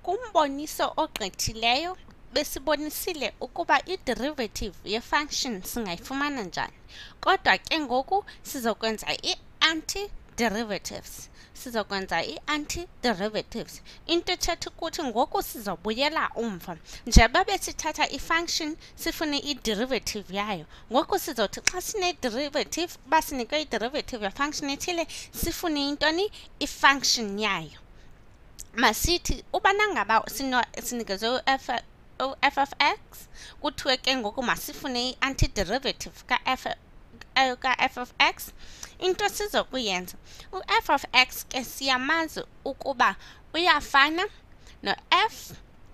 Kumboniso ogqithileyo besibonisile ukuba i-derivative ye-function singayifumana njani. Kodwa ke ngoku sizokwenza i-anti-derivatives. Into ethetha ukuthi ngoku sizobuyela umva. Njengoba besithatha i-function sifune i-derivative yayo, ngoku sizothi xa sine-derivative, basinikwe i-derivative ye-function ethile, sifune intoni? I-function yayo. Masithi ubana ngaba sinikezwe u-f of x, kuthiwe ke ngoku masifune i-antiderivative ka-f of x. Into sizokuyenza, u-f of x ke siyamazi ukuba uyafana no-f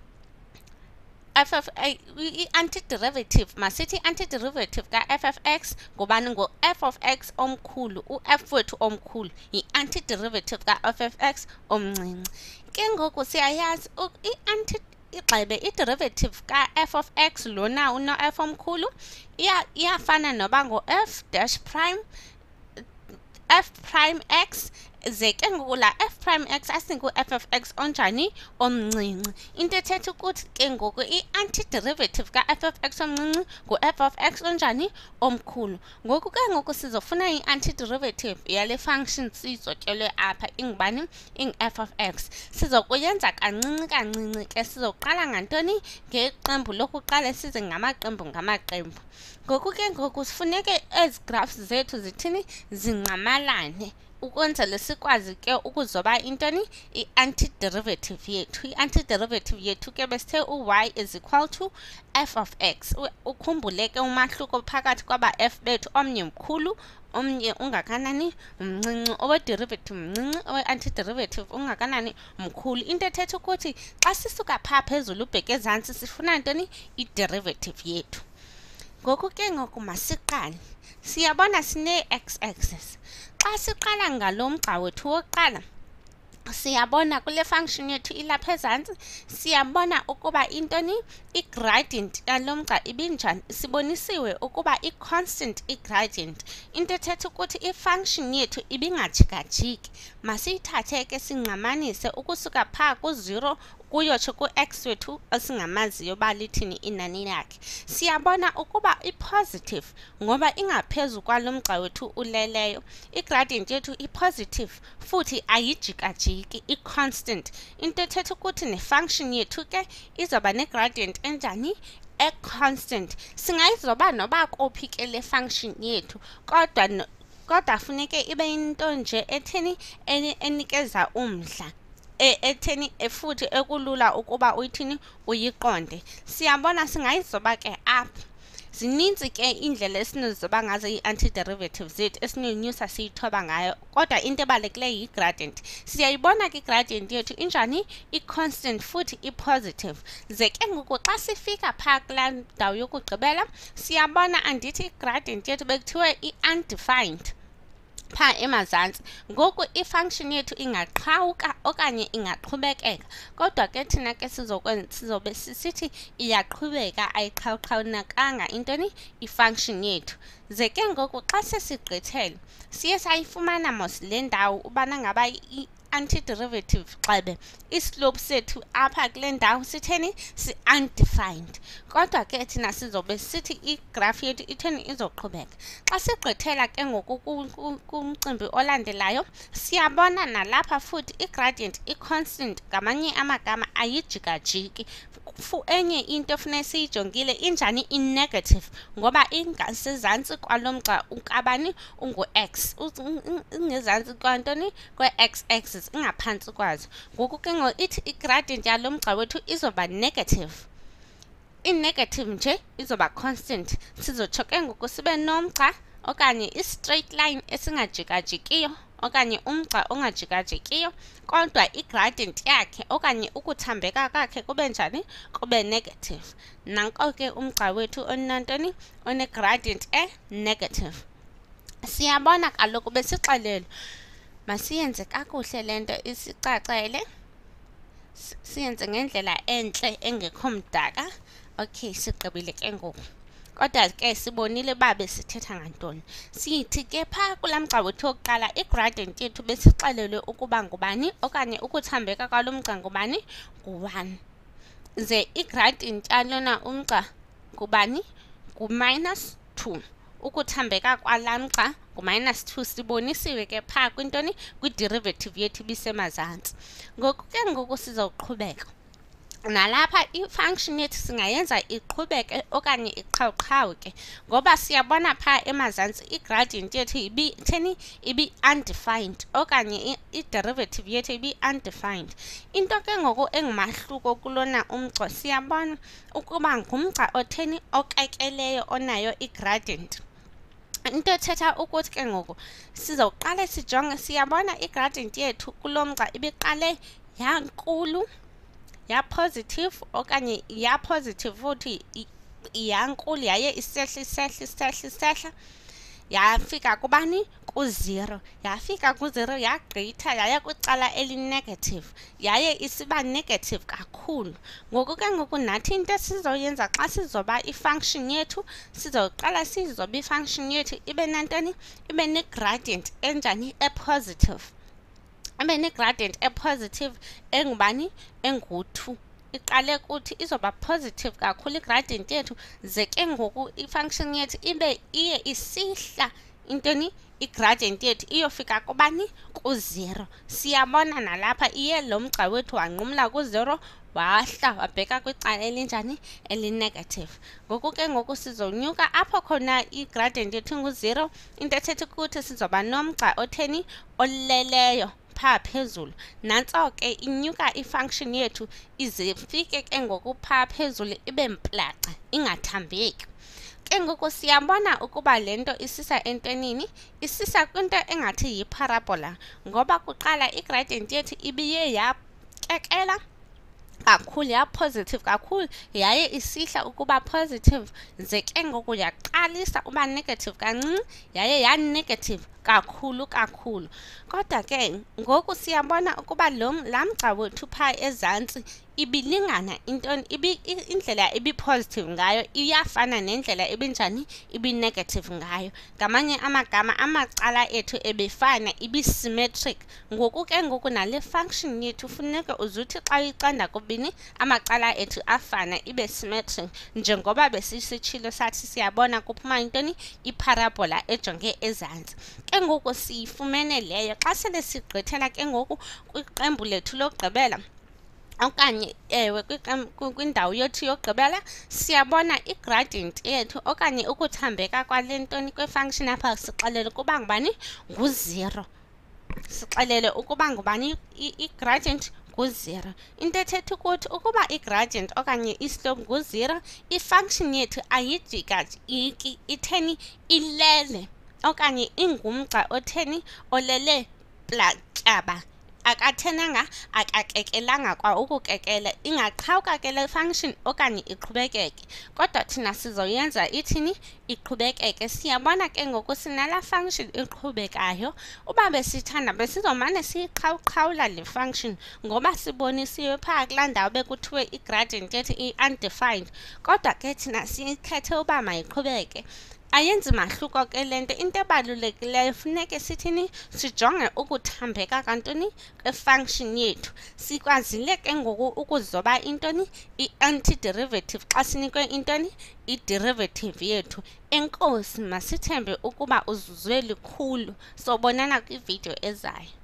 of i-antiderivative. Masithi i-antiderivative ka-f of x ngubani? Ngu-f of x omkhulu. U-f wethu omkhulu yi-antiderivative ka-f of x omncinci. Ke ngoku siyayazi igxebe i-derivative ka-f of x lona uno-f omkhulu iyafana noba ngo-f dash prime f prime x, ze ke ngoku la f prime x asingu-f of x onjani? Omncinci. Into ethetha ukuthi ke ngoku i-antiderivative ka-f of x omncinci ngu-f of x onjani? Omkhulu. Ngoku ke ngoku sizofuna i-antiderivative yale function siyizotyelwe apha ingubani? Ing-f of x. Sizokuyenza kancinci kancinci ke, sizoqala ngantoni? Ngeqembu lokuqala size ngamaqembu ngamaqembu. Ngoku ke ngoku sifuneke ezi graphs zethu zithini? Zinqamalane, ukwenzele sikwazi ke ukuzoba intoni? I-antiderivative yethu. I-antiderivative yethu ke besithe u-y is equal to f of x. Ukhumbule ke umahluko phakathi kwaba f bethu, omnye mkhulu omnye ungakanani? Mncinci. Owe-derivative mncinci, owe-antiderivative ungakanani? Mkhulu. Into ethetha ukuthi xa sisuka phaa phezulu ubheke ezantsi sifuna ntoni? I-derivative yethu. Ngoku ke ngoku masiqale. Siyabona sine-x-axis. Xa siqala ngalo mgca wethu wokuqala, siyabona kule function yethu ilapha ezantsi, siyabona ukuba intoni? I-gradient yalo mgca ibinjani? Sibonisiwe ukuba i-constant i-gradient. Into ethetha ukuthi i-function yethu ibingajikajiki. Masiyithathe ke singqamanise ukusuka phaa ku-0 kuyotsho ku-x wethu esingamaziyo uba lithini inani lakhe. Siyabona ukuba i-positive ngoba ingaphezu kwalo mgca wethu uleleyo. I-gradient yethu i-positive futhi ayijikajiki, i-constant. Into ethetha ukuthi ne-function yethu ke izoba ne-gradient enjani? E-constant. Singayizoba noba kophi ke le function yethu, kodwa funeke ibe into nje etheni? Enikeza umdla, etheni futhi ekulula ukuba uyithini? Uyiqonde. Siyabona singayizoba ke apha. Zininzi ke indlela esinozoba ngazo i-antiderivative zethu esinoyinyusa siyithoba ngayo, kodwa into ebalulekileyo yi-gradient. Siyayibona ke i-gradient yethu injani? I-constant futhi i-positive. Ze ke ngoku xa sifika phaa kulaa ndawo yokugqibela, siyabona andithi i-gradient yethu bekuthiwe i-undefined phaa emazantsi. Ngoku i-function yethu ingaqhawuka okanye ingaqhubekeka, kodwa ke thina ke sizobe sisithi iyaqhubeka, ayiqhawuqhawunakanga intoni? I-function yethu. Ze ke ngoku xa sesigqithele siye sayifumana mos le ndawo ubana ngaba antiderivative gxebe islope sethu apha kule ndawo sitheni? Si-undefined. Kodwa ke thina sizobe sithi igraph yethu itheni? Izoqhubeka. Xa sigqithela ke ngoku kumcimbi olandelayo, siyabona nalapha futhi i-gradient i-constant, ngamanye amagama ayijikajiki. Enye into funeka siyijongile injani? I-negative, ngoba ingasezantsi kwalo mgca ukabani? Ungu-x. Ingezantsi kwantoni? Kwe-x-axis, ingaphantsi kwazo. Ngoku ke ngoku ithi i-gradient yalo mgca wethu izoba negative. I-negative nje izoba constant. Sizotsho ke ngoku sibe nomgca okanye i-straight line esingajikajikiyo okanye umgca ongajikajikiyo, kodwa i-gradient yakhe okanye ukuthambeka kwakhe kube njani? Kube negative. Nanko ke umgca wethu onantoni? One-gradient e-negative. Siyabona kaloku besixelele masiyenze kakuhle le nto isicacele, siyenze ngendlela entle engekho mdaka. Okay, sigqibile ke ngoku. Kodwa ke sibonile babe sithetha ngantoni. Sithi ke pha kulamgca wethu wokuqala i-gradient yethu besixelelwe ukuba ngubani okanye ukuthambeka kwalo mgca ngubani ngu-1. Ze i-gradient yalona umgca ngubani ngu-2. Ukuthambeka kwalamgca ngu-2 sibonisiwe ke pha kwintoni kwi-derivative yethu bisemazantsi. Ngoku ke ngoku sizoqhubeka nalapha i-function yethu singayenza iqhubeke okanye iqhawuqhawuke ngoba siyabona pha emazantsi i-gradient yethu ibi-undefined okanye i-derivative yethu ibi-undefined. Into ke ngoku engumahluko kulona umgca siyabona ukuba ngumgca otheni okekeleyo onayo i-gradient. Into ethetha ukuthi ke ngoku sizoqala sijonge siyabona i-gradient yethu kulo mgca ibiqale yankulu ya-positive okanye ya-positive futhi yankulu yaye isehla yafika kubani ku-0, yafika ku-0 yagqitha yaya kwicala eli-negative yaye isiba negative kakhulu. Ngoku ke ngoku nathi into esizoyenza xa sizoba i-function yethu sizoqala sizoba i-function yethu ibe nantoni ibe ne-gradient enjani e-positive. Ibe ne-gradient e-positive engubani engu-2. Iqale kuthi izoba positive kakhulu i-gradient yethu ze ke ngoku i-function yethu iye isihla intoni i-gradient yethu iyofika kubani ku-0. Siyabona nalapha iye lo mgca wethu wanqumla ku-0 wahla wabheka kwicala elinjani eli-negative. Ngoku ke ngoku sizonyuka apho khona i-gradient yethu ngu-0 into ethetha ukuthi sizoba nomgca otheni oleleyo pha phezulu. Nantso ke inyuka i-function yethu ize ifike ke ngoku pha phezulu ibe mplaca ingathambeki. Ke ngoku siyabona ukuba lento isisa entwenini isisa kwinto engathi yi-parabola ngoba kuqala i-gradient yethu ibiye yakekela kakhulu ya-positive kakhulu yaye isihla ukuba positive ze ke ngoku yaqalisa uba negative kancinci yaye ya-negative kakhulu. Kodwa ke ngoku siyabona ukuba laa mgca wethu pha ezantsi ibilingana indlela ibi-positive ngayo iyafana nendlela ebinjani ibi-negative ngayo. Ngamanye amagama amacala ethu ebefana ibi-symmetric. Ngoku ke ngoku nale function yethu funeka uzuthi xa uyicanda kubini amacala ethu afana ibe-symmetric njengoba besisitshilo sathi siyabona kuphuma intoni iparabola ejonge ezantsi. Ke ngoku siyifumene leyo xa sele sigqithela ke ngoku kwiqembu lethu lokugqibela okanye ewe kwindawo yethu yokugqibela siyabona i-gradient yethu okanye ukuthambeka kwale ntoni kwe-function apha sixelele ukuba ngubani ngu-0. Sixelele ukuba ngubani i-gradient ngu-0. Into ethetha ukuthi ukuba i-gradient okanye i-slope ngu-0 i-function yethu ayijikajiki itheni ilele okanye ingumgca otheni olele platyaba akathenanga akakekelanga kwa ukukekela ingaqhawuka ke le function okanye iqhubekeke. Kodwa thina sizoyenza ithini iqhubekeke. Siyabona ke ngoku sinala function iqhubekayo uba besithanda besizomane siyiqhawuqhawula le function ngoba sibonisiwe phaa kulaa ndawo bekuthiwe i-gradient yethu i-undefined. Kodwa ke thina siyikhethe uba mayiqhubeke. Ayenzi mahluko ke lento into ebalulekileyo funeke sithini sijonge ukuthambeka kantoni kwe-function yethu. Sikwazile ke ngoku ukuzoba intoni i-antiderivative xa sinikwe intoni i-derivative yethu. Enkosi masithembe ukuba uzuzwe likhulu. Sobonana kwivideo ezayo.